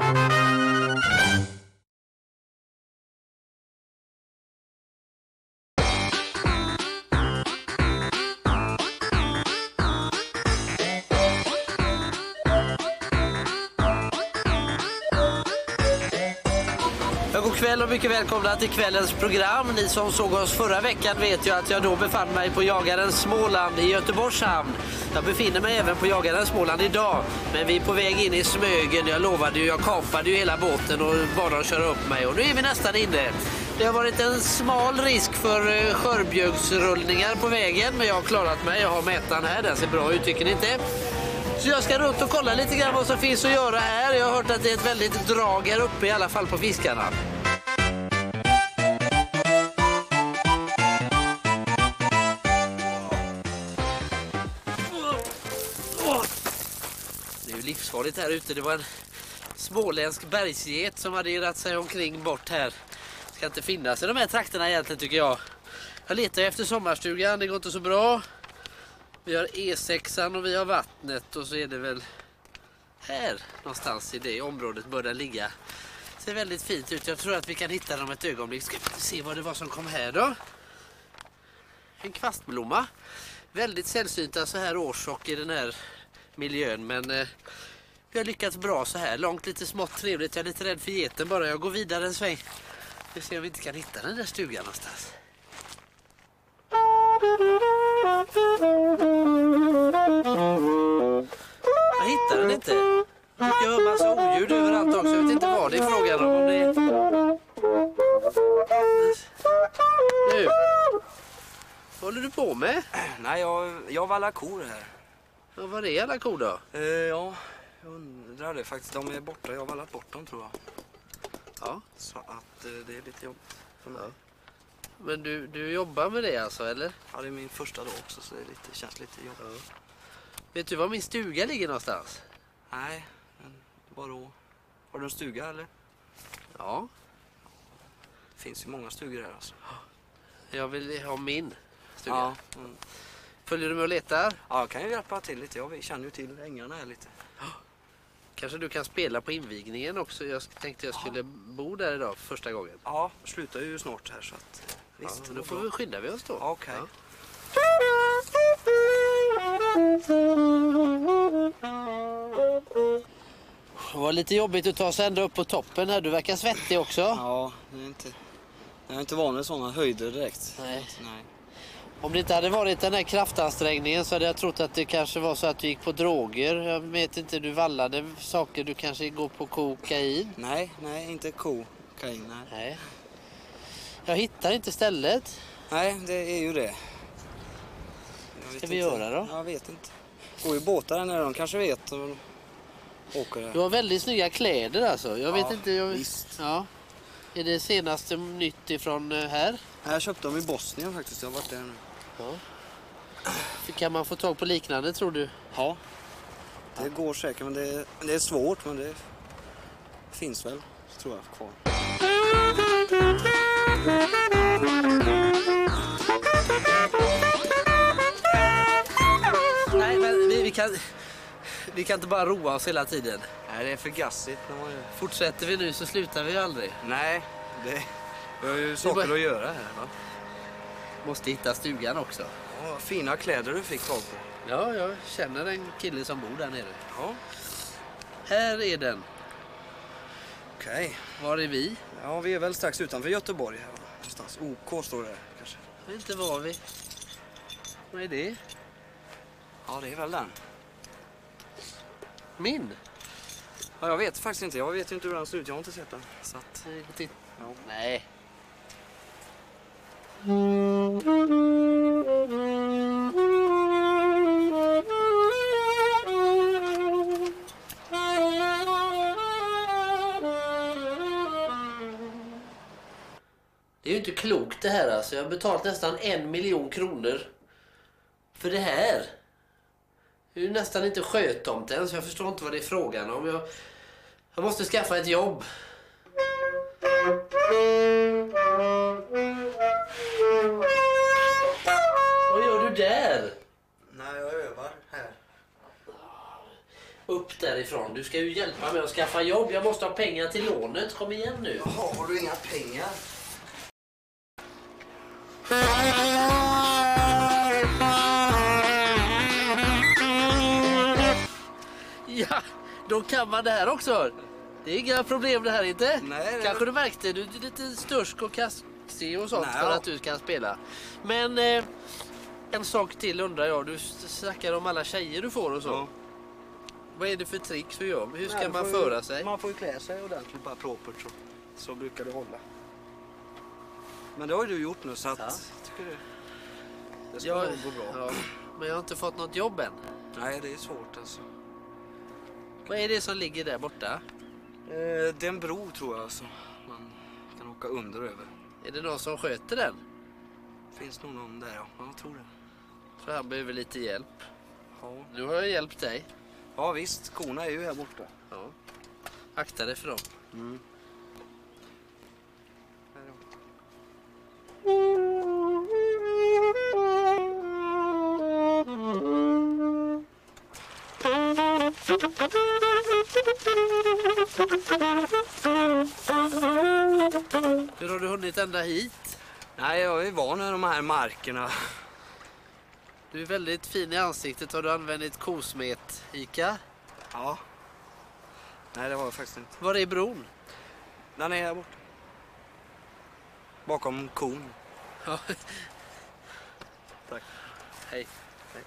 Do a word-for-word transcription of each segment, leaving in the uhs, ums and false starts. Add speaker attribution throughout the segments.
Speaker 1: God kväll och mycket välkomna till kvällens program. Ni som såg oss förra veckan vet ju att jag då befann mig på Jagaren Småland i Göteborgs hamn. Jag befinner mig även på Jagaren Småland idag, men vi är på väg in i Smögen. Jag lovade ju, jag kapade ju hela båten och bad dem köra upp mig och nu är vi nästan inne. Det har varit en smal risk för skörbjörgsrullningar på vägen, men jag har klarat mig. Jag har mätaren här, den ser bra ut, tycker ni inte? Så jag ska runt och kolla lite grann vad som finns att göra här. Jag har hört att det är ett väldigt drag här uppe, i alla fall på fiskarna. Det är ju livsfarligt här ute. Det var en småländsk bergsget som hade irrat sig omkring bort här. Det ska inte finnas i de här trakterna egentligen, tycker jag. Jag letar efter sommarstugan, det går inte så bra. Vi har E sexan och vi har vattnet och så är det väl här någonstans i det området bör den ligga. Det ser väldigt fint ut. Jag tror att vi kan hitta dem ett ögonblick. Ska vi se vad det var som kom här då? En kvastblomma. Väldigt sällsynta så här års och i den här miljön, men eh, vi har lyckats bra så här långt. Lite smått trevligt. Jag är lite rädd för geten bara. Jag går vidare en sväng. Vi ser om vi inte kan hitta den där stugan någonstans. Jag hittar den inte. Jag hör massa oljud överallt också. Jag vet inte vad det är frågan om. om det är... Nu. Vad håller du på med?
Speaker 2: Nej, jag, jag vallar kor här.
Speaker 1: Ja, vad är alla kor då?
Speaker 2: Eh, ja, jag undrar det faktiskt. De är borta. Jag har vallat bort dem, tror jag.
Speaker 1: Ja.
Speaker 2: Så att eh, det är lite jobbigt för mig.
Speaker 1: Ja. Men du, du jobbar med det alltså, eller?
Speaker 2: Ja, det är min första dag också, så det är lite, känns lite jobbigt.
Speaker 1: Ja. Vet du var min stuga ligger någonstans?
Speaker 2: Nej, men vadå? Har du en stuga, eller?
Speaker 1: Ja.
Speaker 2: Det finns ju många stugor här alltså.
Speaker 1: Jag vill ha min stuga.
Speaker 2: Ja. Mm.
Speaker 1: Följer du med och letar?
Speaker 2: Ja, jag kan ju hjälpa till lite. Jag känner ju till ängarna här lite.
Speaker 1: Kanske du kan spela på invigningen också. Jag tänkte jag skulle bo där idag för första gången.
Speaker 2: Ja, jag slutar ju snart här så att... Visst,
Speaker 1: Ja, då får vi skynda vi oss då.
Speaker 2: Okej.
Speaker 1: Ja. Det var lite jobbigt att ta sig ända upp på toppen här. Du verkar svettig också.
Speaker 2: Ja, det är inte... Jag är inte van vid sådana höjder direkt.
Speaker 1: Nej.
Speaker 2: Nej.
Speaker 1: Om det inte hade varit den här kraftansträngningen så hade jag trott att det kanske var så att du gick på droger. Jag vet inte, du vallade saker. Du kanske går på kokain.
Speaker 2: Nej, nej, inte kokain, nej.
Speaker 1: Nej. Jag hittar inte stället.
Speaker 2: Nej, det är ju det.
Speaker 1: Vad ska vi göra då?
Speaker 2: Jag vet inte. Går ju båtar där nere, de kanske vet och åker där.
Speaker 1: Du har väldigt snygga kläder alltså. Jag vet
Speaker 2: Ja,
Speaker 1: inte. Jag...
Speaker 2: visst.
Speaker 1: Ja. Är det senaste nytt ifrån här?
Speaker 2: Jag köpte dem i Bosnien faktiskt, jag har varit där nu.
Speaker 1: Ja. Kan man få tag på liknande, tror du?
Speaker 2: Ja, det ja. går säkert, men det är, det är svårt, men det finns väl, tror jag, kvar.
Speaker 1: Nej, men vi, vi kan... Vi kan inte bara roa oss hela tiden.
Speaker 2: Nej, det är för gassigt. När man...
Speaker 1: Fortsätter vi nu så slutar vi aldrig.
Speaker 2: Nej, det vi har ju saker bara... att göra här, va?
Speaker 1: Måste hitta stugan också.
Speaker 2: Ja, fina kläder du fick tag på.
Speaker 1: Ja, jag känner en kille som bor där nere.
Speaker 2: Ja.
Speaker 1: Här är den.
Speaker 2: Okej. Okay.
Speaker 1: Var är vi?
Speaker 2: Ja, vi är väl strax utanför Göteborg här. Någonstans. O K står det kanske.
Speaker 1: Jag vet inte var vi. Vad är det?
Speaker 2: Ja, det är väl den.
Speaker 1: Min?
Speaker 2: Ja, jag vet faktiskt inte. Jag vet inte hur den ser ut. Jag har inte sett den. Så att...
Speaker 1: Ja. Nej. Det är ju inte klokt det här alltså. Jag har betalat nästan en miljon kronor för det här. Det är ju nästan inte skötomt än, så jag förstår inte vad det är frågan om. Jag, jag måste skaffa ett jobb. Vad gör du där?
Speaker 2: Nej, jag övar här.
Speaker 1: Upp bort därifrån. Du ska ju hjälpa mig att skaffa jobb. Jag måste ha pengar till lånet. Kom igen nu.
Speaker 2: Har du inga pengar?
Speaker 1: Ja, då kan man det här också. Det är inga problem det här inte.
Speaker 2: Nej, det...
Speaker 1: Kanske du märkte, du är lite störsk och kaxig och sånt. Nej, för
Speaker 2: ja.
Speaker 1: att du kan spela. Men eh, en sak till undrar jag. Du snackar om alla tjejer du får och så. Ja. Vad är det för tricks du gör? Hur ska Nej, man föra
Speaker 2: ju,
Speaker 1: sig?
Speaker 2: Man får ju klä sig ordentligt, bara propert så. Så brukar det hålla. Men det har ju du gjort nu så att... Ja. Tycker du, det ska
Speaker 1: jag,
Speaker 2: gå bra.
Speaker 1: Ja, men jag har inte fått något jobb än.
Speaker 2: Nej, det är svårt alltså.
Speaker 1: Vad är det som ligger där borta?
Speaker 2: Eh, det är en bro tror jag som man kan åka under och över.
Speaker 1: Är det någon som sköter den?
Speaker 2: Finns nog någon där, ja. Jag tror det.
Speaker 1: Så han behöver lite hjälp.
Speaker 2: Ja.
Speaker 1: Nu har jag hjälpt dig.
Speaker 2: Ja visst, korna är ju här borta.
Speaker 1: Ja. Akta dig för dem.
Speaker 2: Mm.
Speaker 1: Hur har du hunnit ända hit?
Speaker 2: Nej, jag är van med de här markerna.
Speaker 1: Du är väldigt fin i ansiktet. Har du använt kosmet, Ica?
Speaker 2: Ja. Nej, det var jag faktiskt inte.
Speaker 1: Var är bron?
Speaker 2: Den är här borta. Bakom kon.
Speaker 1: Ja.
Speaker 2: Tack.
Speaker 1: Hej. Hej.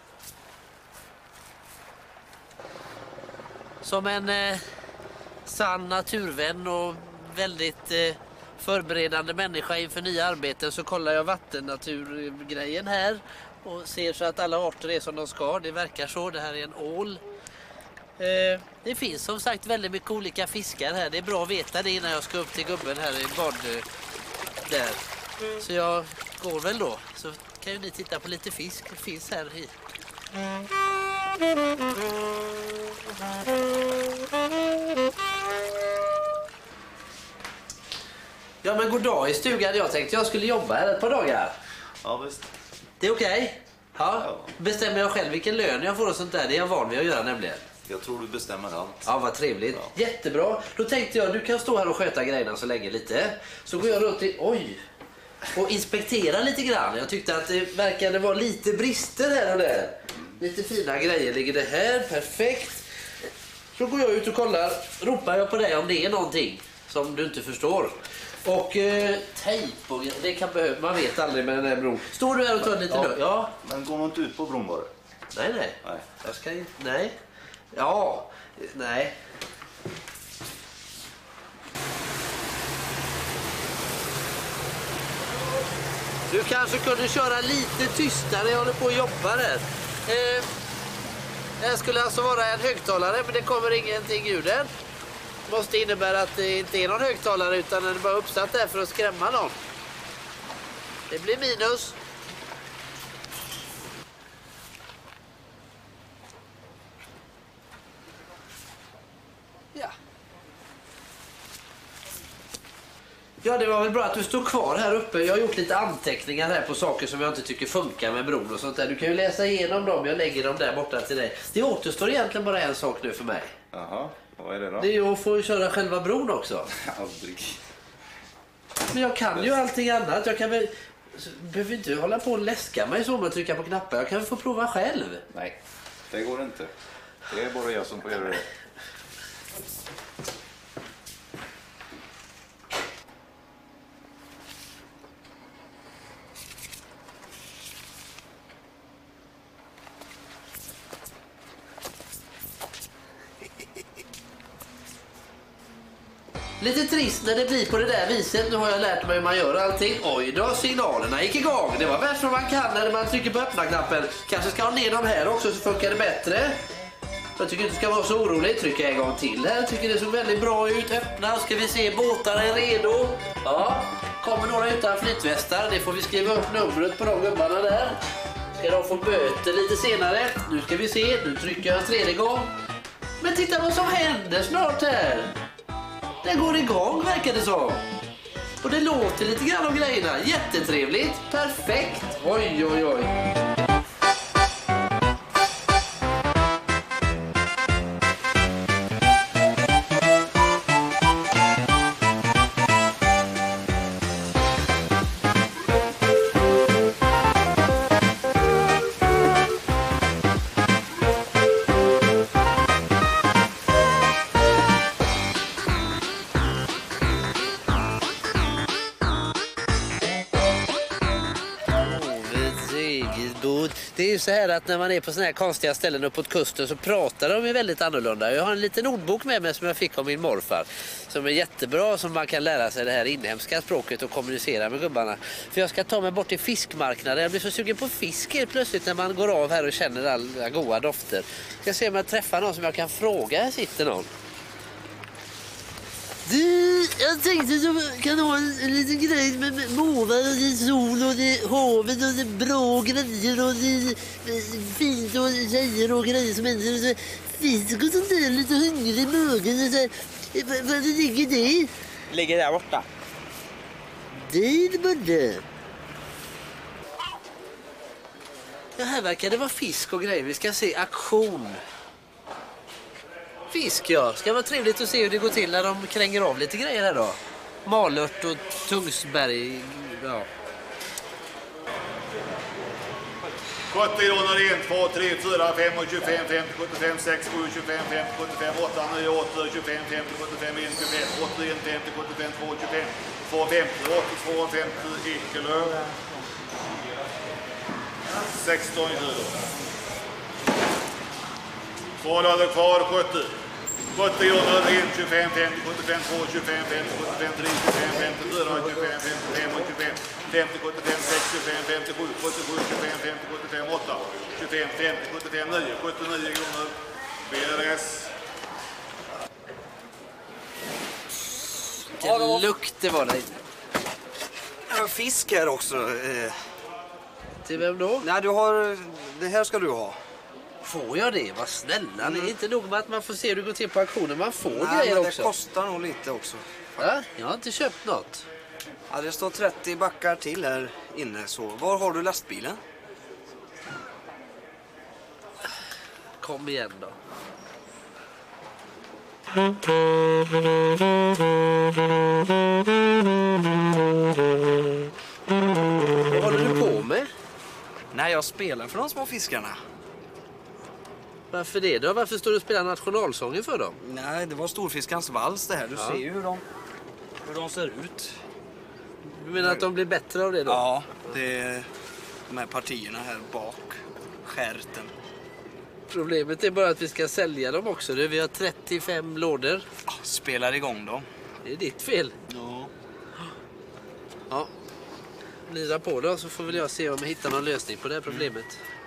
Speaker 1: Som en eh, sann naturvän och väldigt eh, förberedande människa inför nya arbeten så kollar jag vattennaturgrejen här och ser så att alla arter är som de ska. Det verkar så. Det här är en ål. Eh, det finns som sagt väldigt mycket olika fiskar här. Det är bra att veta det innan jag ska upp till gubben här i bad där. Så jag går väl då. Så kan ju ni titta på lite fisk. Det finns här i. Ja men god dag i stugan. Jag tänkte jag skulle jobba här ett par dagar.
Speaker 3: Ja visst.
Speaker 1: Det är okej? Okay? Ja.
Speaker 3: Ja.
Speaker 1: Bestämmer jag själv vilken lön jag får och sånt där. Det är jag van vid att göra nämligen.
Speaker 3: Jag tror du bestämmer allt.
Speaker 1: Ja, vad trevligt. Ja. Jättebra. Då tänkte jag, du kan stå här och sköta grejerna så länge lite. Så går jag runt i, oj, och inspektera lite grann. Jag tyckte att det verkade vara lite brister här och där. Lite fina grejer ligger det här, perfekt. Så går jag ut och kollar, ropar jag på dig om det är någonting som du inte förstår. Och eh, tejp och det kan behövas, man vet aldrig med den här bron. Står du här och tar lite
Speaker 3: ja.
Speaker 1: lugn? Ja.
Speaker 3: Men går man inte ut på bron bara?
Speaker 1: Nej, nej.
Speaker 3: Nej.
Speaker 1: Jag ska inte, nej. Ja, nej. Du kanske kunde köra lite tystare, jag håller på att jobba där. Eh, det här skulle alltså vara en högtalare, men det kommer ingenting ur den. Det måste innebära att det inte är någon högtalare utan den är bara uppsatt där för att skrämma någon. Det blir minus. Ja. Ja, det var väl bra att du stod kvar här uppe. Jag har gjort lite anteckningar här på saker som jag inte tycker funkar med bron och sånt där. Du kan ju läsa igenom dem. Jag lägger dem där borta till dig. Det återstår egentligen bara en sak nu för mig.
Speaker 3: Jaha, vad är det då?
Speaker 1: Det är att få köra själva bron också.
Speaker 3: Aldrig.
Speaker 1: Men jag kan ju allting annat. Jag kan väl... Behöver inte hålla på och läska mig så med att trycka på knappar. Jag kan väl få prova själv.
Speaker 3: Nej, det går inte. Det är bara jag som får göra det.
Speaker 1: Lite trist när det blir på det där viset. Nu har jag lärt mig hur man gör allting. Oj då, signalerna gick igång. Det var värst vad man kan när man trycker på öppna-knappen. Kanske ska ha ner dem här också så funkar det bättre. Jag tycker inte du ska vara så orolig. Trycka en gång till här. Jag tycker det såg väldigt bra ut. Öppna, ska vi se. Båtarna är redo. Ja, kommer några utan flytvästar. Det får vi skriva upp numret på de gubbarna där. Ska de få böter lite senare. Nu ska vi se. Nu trycker jag en tredje gång. Men titta vad som händer snart här. Det går igång verkar det som. Och det låter lite grann om grejerna. Jättetrevligt. Perfekt. Oj, oj, oj. ju så här att när man är på såna här konstiga ställen uppåt kusten så pratar de ju väldigt annorlunda. Jag har en liten ordbok med mig som jag fick av min morfar. Som är jättebra, som man kan lära sig det här inhemska språket och kommunicera med gubbarna. För jag ska ta mig bort till fiskmarknaden. Jag blir så sugen på fisk helt plötsligt när man går av här och känner alla goda dofter. Jag ska se om jag träffar någon som jag kan fråga. Här sitter någon. Du, jag tänkte att jag kan ha en, en liten grej med, med måvar och det är sol och det är havet och det är bra grejer och det är fint och tjejer och grejer som händer och så fisk och sånt där, lite hungrig i magen och så här. Vad ligger det?
Speaker 4: Ligger där borta.
Speaker 1: Där borta. Ja, här verkar det vara fisk och grejer. Vi ska se aktion. Fisk, ja. Ska vara trevligt att se hur det går till när de kränger av lite grejer här då. Malört och Tungsberg, ja.
Speaker 5: sjuttio kronor, ett, två, tre, fyra, fem, tjugofem, femtio, sjuttiofem, sex, sju, tjugofem, femtio, sjuttiofem, åtta, nio, åtta, tjugofem, femtio, sjuttiofem, ett, tjugofem, åttioen, femtio, sjuttiofem, två, tjugofem, två, femtio, åttiotvå, femtio, Ekelöf. sexton kilo. Två lådor kvar, sjuttio. sjuttio kronor, ett, tjugofem, femtio, sjuttiofem, två, tjugofem, femtio, sjuttiofem, tre, tjugofem, femtiofyra, tjugofem, femtiofem, tjugofem, femtio, sjuttiofem, sex, tjugofem, femtiosju, sjuttiosju, tjugofem, femtio, sjuttiofem, åtta, tjugofem, femtio, sjuttiofem, nio, sjuttionio kronor. B R S.
Speaker 1: Vilken lukt det var där.
Speaker 2: Jag har fisk här också. Eh,
Speaker 1: Till vem då?
Speaker 2: nej, du har... Det här ska du ha.
Speaker 1: Får jag det? Vad snälla. Mm. Det är inte nog med att man får se hur det går till på auktionen. Man får
Speaker 2: Nej,
Speaker 1: grejer
Speaker 2: men det
Speaker 1: också.
Speaker 2: kostar nog lite också.
Speaker 1: Ja, jag har inte köpt något.
Speaker 2: Ja, det står trettio backar till här inne. Så var har du lastbilen?
Speaker 1: Kom igen då. Vad håller du på med?
Speaker 2: Nej, jag spelar för de små fiskarna.
Speaker 1: Varför det då? Varför står du och spelar nationalsången för dem?
Speaker 2: Nej, det var storfiskans vals det här. Du
Speaker 1: Ja.
Speaker 2: ser ju hur de, hur de ser ut.
Speaker 1: Du menar att de blir bättre av det då?
Speaker 2: Ja, det är de här partierna här bak. Skärten.
Speaker 1: Problemet är bara att vi ska sälja dem också. Du, vi har trettiofem lådor.
Speaker 2: Ja, spelar igång dem.
Speaker 1: Det är ditt fel.
Speaker 2: Ja.
Speaker 1: Ja. Lira på då så får väl jag se om jag hittar någon lösning på det här problemet.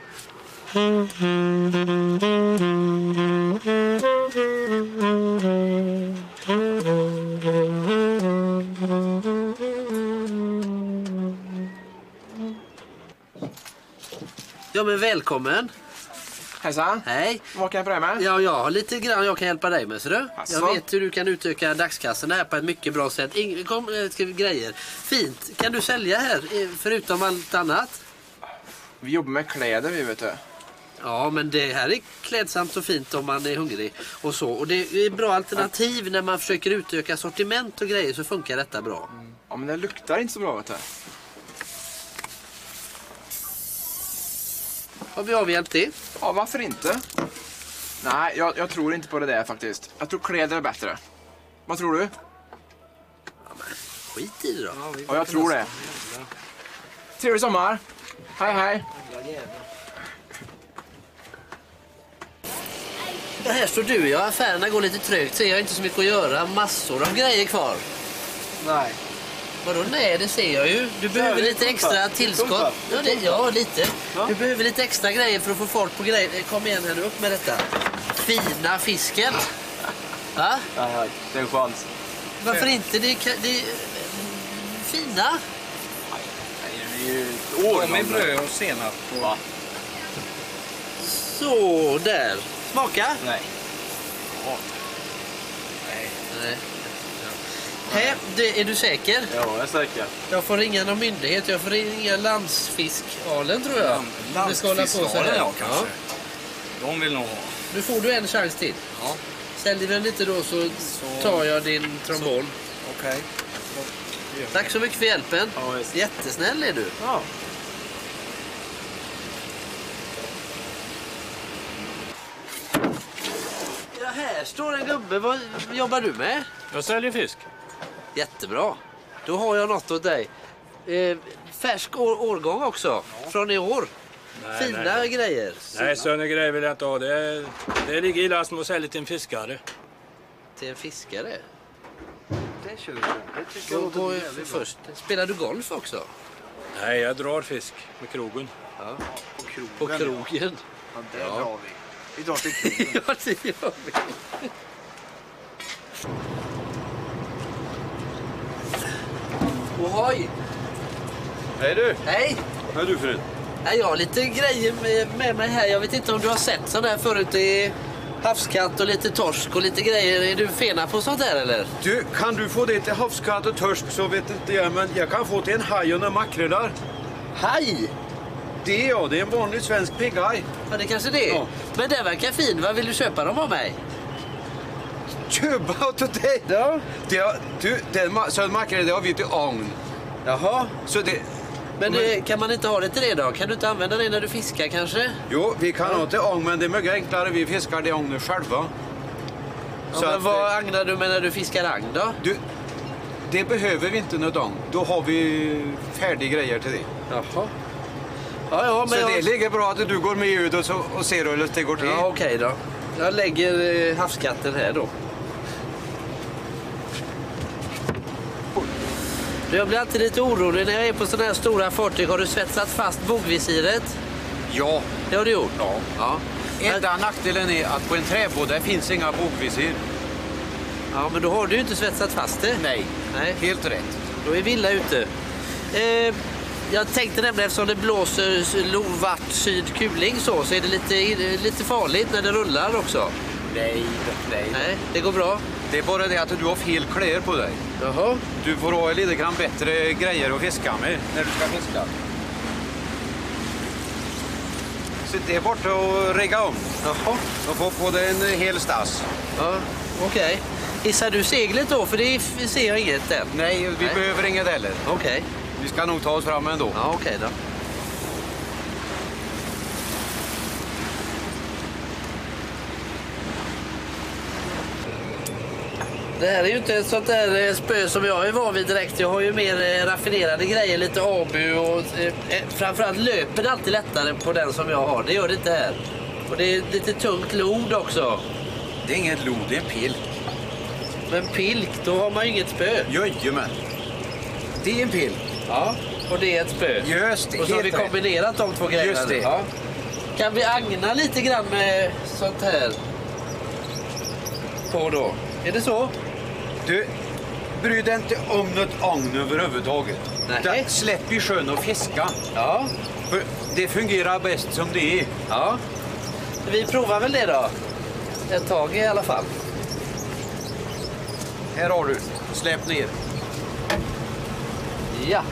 Speaker 1: Ja, men välkommen.
Speaker 4: Hejsan.
Speaker 1: Hej.
Speaker 4: Vad kan jag börja med?
Speaker 1: Ja, jag har lite grann jag kan hjälpa dig med, så du.
Speaker 4: Asså?
Speaker 1: Jag vet hur du kan utöka dagskassan här på ett mycket bra sätt. Ing kom, äh, ska vi grejer. Fint. Kan du sälja här eh, förutom allt annat?
Speaker 4: Vi jobbar med kläder, vi vet du.
Speaker 1: Ja, men det här är klädsamt och fint om man är hungrig och så. Och det är bra alternativ när man försöker utöka sortiment och grejer, så funkar detta bra.
Speaker 4: Ja, men det luktar inte så bra, vet du.
Speaker 1: Har vi avhjälpt det?
Speaker 4: Ja, varför inte? Nej, jag, jag tror inte på det där faktiskt. Jag tror kläder är bättre. Vad tror du?
Speaker 1: Ja, men skit i det då.
Speaker 4: Ja, jag tror det. Trevlig sommar. Hej, hej.
Speaker 1: Ja, här står du. Ja, affärerna går lite trögt, så jag har inte så mycket att göra. Massor av grejer kvar.
Speaker 2: Nej.
Speaker 1: Vadå? Nej, det ser jag ju. Du behöver lite extra tillskott. Ja, det, ja, lite. Du behöver lite extra grejer för att få fart på grejer. Kom igen här nu, upp med detta. Fina fisken. Va?
Speaker 4: Ja, det är en chans.
Speaker 1: Varför inte? Det, kan- det är fina.
Speaker 4: Det är ju
Speaker 2: Och med bröd och senap.
Speaker 4: Va?
Speaker 1: Så, där. Smaka?
Speaker 4: Nej.
Speaker 1: Nej. Hej, det, är du säker?
Speaker 4: Ja, jag är säker.
Speaker 1: Jag får ringa någon myndighet. Jag får ringa Landsfiskalen, tror jag. Vi ska hålla på så här.
Speaker 2: ja, kanske. De vill nog ha.
Speaker 1: Nu får du en chans till.
Speaker 2: Ja.
Speaker 1: Säljer den lite då så, tar jag din trombon.
Speaker 2: Okej.
Speaker 1: Tack så mycket för hjälpen.
Speaker 4: Ja, visst.
Speaker 1: Jättesnäll är du.
Speaker 4: Ja.
Speaker 1: Ja, här står en gubbe. Vad jobbar du med?
Speaker 6: Jag säljer fisk.
Speaker 1: Jättebra. Då har jag något åt dig. Eh, färsk år, årgång också. Från i år.
Speaker 5: Nej,
Speaker 1: Fina
Speaker 5: nej.
Speaker 1: grejer.
Speaker 5: Nej, sådana grejer vill jag inte ha. Det, det ligger illa som att sälja till en fiskare.
Speaker 1: Till en fiskare.
Speaker 2: Det kör jag. Det tycker jag
Speaker 1: Gå,
Speaker 2: låter
Speaker 1: gå
Speaker 2: jävligt bra.
Speaker 1: först. Spelar du golf också?
Speaker 5: Nej, jag drar fisk med krogen.
Speaker 1: Ja.
Speaker 2: På krogen.
Speaker 1: På krogen.
Speaker 2: Ja, det
Speaker 1: Ja.
Speaker 2: drar vi. Vi drar till krogen.
Speaker 1: Ja, det gör vi. Ohoj!
Speaker 3: Hej du!
Speaker 1: Hej!
Speaker 3: Vad är du för en?
Speaker 1: Nej, jag har lite grejer med, med mig här. Jag vet inte om du har sett sån här förut. Det är havskatt och lite torsk och lite grejer. Är du fena på sånt här eller?
Speaker 6: Du, kan du få det till havskatt och törsk så vet inte jag, men jag kan få till en haj och några makrelar.
Speaker 1: Haj!
Speaker 6: Det ja, det är en vanlig svensk pigghaj.
Speaker 1: Ja, det kanske det är.
Speaker 6: Ja.
Speaker 1: Men den verkar fin. Vad vill du köpa dem av mig?
Speaker 6: Köpa åt dig!
Speaker 1: Ja.
Speaker 6: Det har, du, den ma- så makrelar det har vi till agn.
Speaker 1: Jaha.
Speaker 6: Så det,
Speaker 1: Men,
Speaker 6: Men-
Speaker 1: det, kan man inte ha det till det då? Kan du inte använda det när du fiskar kanske?
Speaker 6: jo, vi kan ha till agn, men det är mycket enklare. Vi fiskar det agnet själva.
Speaker 1: Ja,
Speaker 6: Så
Speaker 1: men
Speaker 6: att,
Speaker 1: vad
Speaker 6: eh,
Speaker 1: agnar du med när du fiskar agn då?
Speaker 6: Du, det behöver vi inte något agn. Då har vi färdiga grejer till det.
Speaker 1: Jaha. Ja, ja, men
Speaker 6: Så
Speaker 1: jag...
Speaker 6: det ligger bra att du går med ut och, så, och ser hur det går till.
Speaker 1: Ja, okej då. Jag lägger eh, havskatten här då. Jag blir alltid lite orolig när jag är på sådana här stora fartyg. Har du svetsat fast bogvisiret?
Speaker 6: Ja.
Speaker 1: Det har du gjort?
Speaker 6: Ja.
Speaker 1: Ja.
Speaker 6: Enda nackdelen är att på en träbåt där finns inga bogvisir.
Speaker 1: Ja, men då har du ju inte svetsat fast det.
Speaker 6: Nej,
Speaker 1: Nej.
Speaker 6: helt rätt.
Speaker 1: Då är vi illa ute. Eh, jag tänkte nämligen eftersom det blåser lovart sydkuling så, så är det lite, lite farligt när det rullar också.
Speaker 6: Nej, nej.
Speaker 1: Nej, det går bra.
Speaker 6: Det är bara det att du har fel kläder på dig.
Speaker 1: Jaha.
Speaker 6: Du får ha lite grann bättre grejer att fiska med när du ska fiska. Så det är borta och regga om.
Speaker 1: Jaha.
Speaker 6: Och få på dig en hel stass.
Speaker 1: Ja, okej. Hissar du seglet då? För det f- ser jag inget än.
Speaker 6: Nej, vi
Speaker 1: Nej.
Speaker 6: behöver inget heller.
Speaker 1: Okej.
Speaker 6: Vi ska nog ta oss fram ändå.
Speaker 1: Ja, okej då. Det här är ju inte ett sånt där eh, spö som jag är van vid direkt. Jag har ju mer eh, raffinerade grejer, lite abu och eh, eh, framförallt löper det alltid lättare på den som jag har. Det gör det inte här. Och det är lite tungt lod också.
Speaker 6: Det är inget lod, det är en pilk.
Speaker 1: Men pilk, då har man ju inget spö.
Speaker 6: Jajamän. Det är en pilk.
Speaker 1: Ja, och det är ett spö.
Speaker 6: Just det,
Speaker 1: Och så har vi
Speaker 6: helt rätt.
Speaker 1: kombinerat de två grejerna.
Speaker 6: Just det.
Speaker 1: Ja. Kan vi agna lite grann med sånt här på då? Är det så?
Speaker 6: Du, bry dig inte om något agn överhuvudtaget.
Speaker 1: Nej.
Speaker 6: Utan släpp i sjön och fiska.
Speaker 1: Ja.
Speaker 6: För det fungerar bäst som det är.
Speaker 1: Ja. Vi provar väl det då. Ett tag i alla fall.
Speaker 6: Här har du. Släpp ner.
Speaker 1: Ja.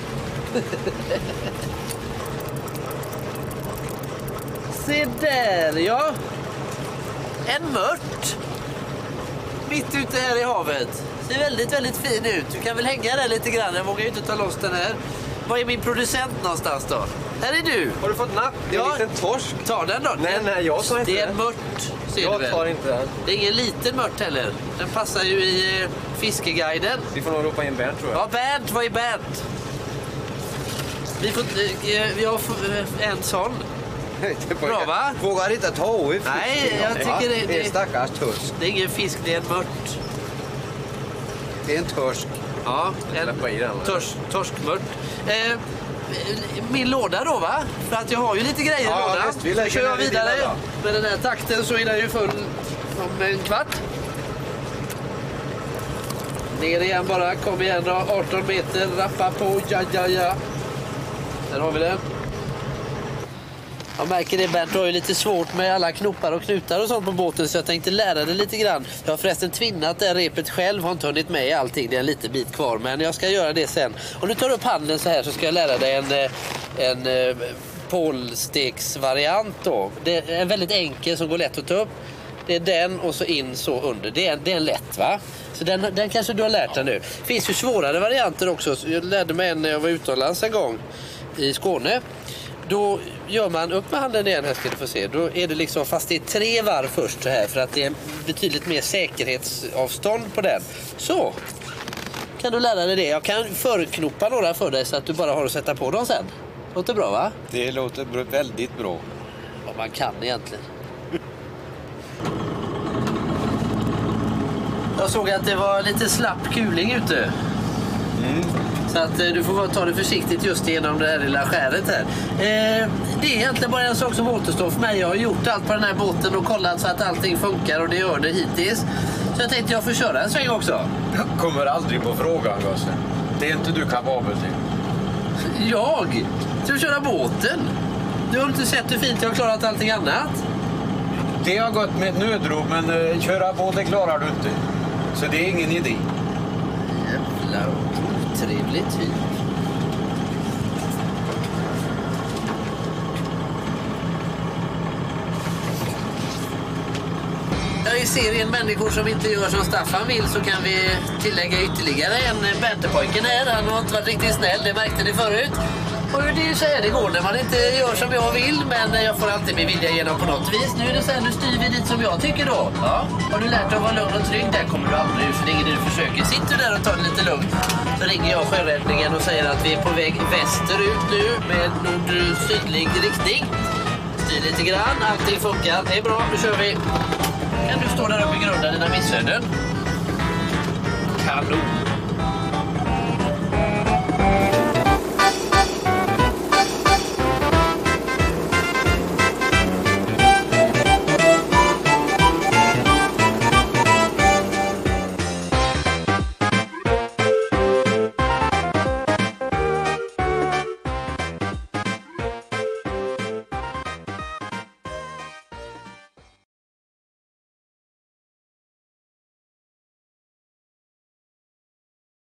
Speaker 1: Se där, ja. En mört. Mitt ute här i havet. Ser väldigt, väldigt fin ut. Du kan väl hänga där lite grann. Jag vågar ju inte ta loss den här. Var är min producent någonstans då? Här är du.
Speaker 7: Har du fått napp? Det är
Speaker 1: Ja.
Speaker 7: en liten torsk.
Speaker 1: Ta den då.
Speaker 7: Nej, nej, jag tar inte
Speaker 1: Det är
Speaker 7: den.
Speaker 1: en mört. Ser du
Speaker 7: Jag
Speaker 1: väl?
Speaker 7: tar inte den.
Speaker 1: Det är ingen liten mört heller. Den passar ju i eh, fiskeguiden.
Speaker 7: Vi får nog ropa in Bernt, tror jag.
Speaker 1: Ja, Bernt, vad är Bernt? Vi får, eh, vi har eh, en sån. Bra, va?
Speaker 2: Vågar inte ta i
Speaker 1: Nej, jag tycker det,
Speaker 2: Det är
Speaker 1: det,
Speaker 2: stackars törsk.
Speaker 1: det är ingen fisk, det är en mört.
Speaker 2: Det är en törsk.
Speaker 1: Ja, en
Speaker 7: Släppa i den.
Speaker 1: tors, torskmört. Eh, min låda då, va? För att jag har ju lite grejer i
Speaker 2: Ja,
Speaker 1: lådan.
Speaker 2: visst, vi lägger
Speaker 1: Så kör jag
Speaker 2: den i
Speaker 1: vidare.
Speaker 2: bilen
Speaker 1: Med den här takten så är den ju full om en kvart. Ner igen bara, kom igen då. arton meter, rappa på, ja, ja, ja. Där har vi den. Jag märker det, Bernt har ju lite svårt med alla knoppar och knutar och sånt på båten, så jag tänkte lära dig lite grann. Jag har förresten tvinnat det här repet själv, har inte hunnit med i allting, det är en liten bit kvar, men jag ska göra det sen. Om du tar upp handen så här så ska jag lära dig en, en, en pålsteksvariant då. Det är en väldigt enkel som går lätt att ta upp. Det är den och så in så under. Det är, det är en lätt, va? Så den, den kanske du har lärt dig nu. Det finns ju svårare varianter också. Jag lärde mig en när jag var utomlands en gång i Skåne. Då gör man upp med handen igen här, ska du få se. Då är det liksom, fast det är tre varv först så här, för att det är betydligt mer säkerhetsavstånd på den. Så kan du lära dig det. Jag kan förknoppa några för dig så att du bara har att sätta på dem sen. Låter bra, va?
Speaker 6: Det låter br- väldigt bra.
Speaker 1: Vad man kan egentligen. Jag såg att det var lite slapp kuling ute.
Speaker 6: Mm.
Speaker 1: Så att eh, du får bara ta det försiktigt just genom det här lilla skäret här. Eh, det är egentligen bara en sak som återstår för mig. Jag har gjort allt på den här båten och kollat så att allting funkar och det gör det hittills. Så jag tänkte jag får köra en sväng också.
Speaker 6: Jag kommer aldrig på frågan, Gosse. Det är inte du kapabel till.
Speaker 1: Jag? Ska du köra båten? Du har inte sett hur fint jag har klarat allting annat?
Speaker 6: Det har gått med ett nödrop, men uh, köra båt det klarar du inte. Så det är ingen idé.
Speaker 1: Jävla otrevlig typ. Ja, i serien Människor som inte gör som Staffan vill så kan vi tillägga ytterligare en bäntepojken här. Han har inte varit riktigt snäll, det märkte ni förut. Och det är ju så här det går när man inte gör som jag vill, men jag får alltid min vilja igenom på något vis. Nu är det så här, nu styr vi dit som jag tycker då. Ja. Har du lärt dig att vara lugn och trygg? Där kommer du aldrig ur, för det är inget du försöker. Sitter du där och tar det lite lugnt så ringer jag sjöräddningen och säger att vi är på väg västerut nu med nord-sydlig riktning. Styr lite grann, allting funkar. Det är bra, nu kör vi. Kan du stå där uppe i grunden dina missöden? Kanon.